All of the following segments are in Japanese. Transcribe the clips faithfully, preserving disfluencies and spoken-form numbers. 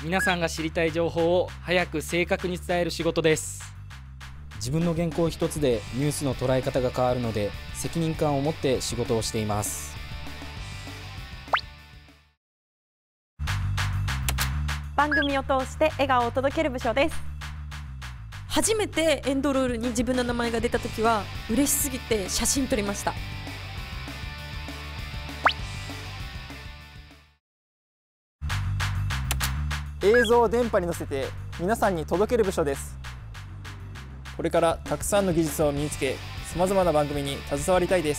皆さんが知りたい情報を早く正確に伝える仕事です。自分の原稿一つでニュースの捉え方が変わるので、責任感を持って仕事をしています。 番組を通して笑顔を届ける部署です。 初めてエンドロールに自分の名前が出た時は嬉しすぎて写真撮りました。 映像を電波に乗せて皆さんに届ける部署です。これからたくさんの技術を身につけ、さまざまな番組に携わりたいです。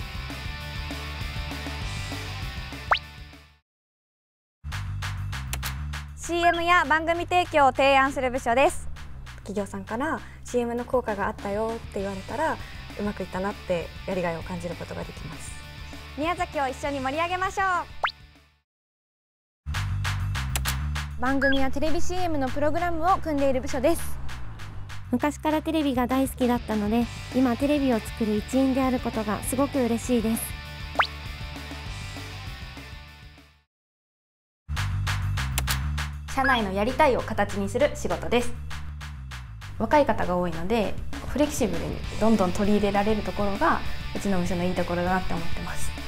シーエム や番組提供を提案する部署です。企業さんから シーエム の効果があったよって言われたら、うまくいったなってやりがいを感じることができます。宮崎を一緒に盛り上げましょう。 番組やテレビ シーエム のプログラムを組んでいる部署です。昔からテレビが大好きだったので、今テレビを作る一員であることがすごく嬉しいです。 社内のやりたいを形にする仕事です。若い方が多いので、フレキシブルにどんどん取り入れられるところがうちの部署のいいところだなって思ってます。